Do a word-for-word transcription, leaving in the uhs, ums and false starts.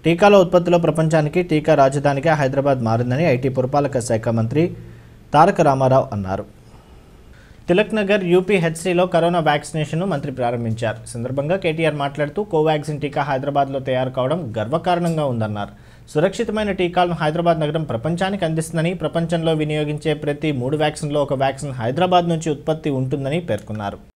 టీకాల ఉత్పత్తిలో ప్రపంచానికి టీకా రాజధానిగా హైదరాబాద్ మారిందని ఐటీ పురపాలక శాఖ మంత్రి తారక రామారావు అన్నారు. తిలక్ నగర్ యూపీహెచ్సిలో కరోనా వ్యాక్సినేషన్ను మంత్రి ప్రారంభించారు. సందర్భంగా కేటీఆర్ మాట్లాడుతూ కోవాక్సిన్ టీకా హైదరాబాద్లో తయారు కావడం గర్వకారణంగా ఉందన్నారు. సురక్షితమైన టీకాలను హైదరాబాద్ నగరం ప్రపంచానికి అందిస్తుందని, ప్రపంచంలో వినియోగించే ప్రతి మూడు వ్యాక్సిన్లో ఒక వ్యాక్సిన్ హైదరాబాద్ నుంచి ఉత్పత్తి ఉంటుందని పేర్కొన్నారు.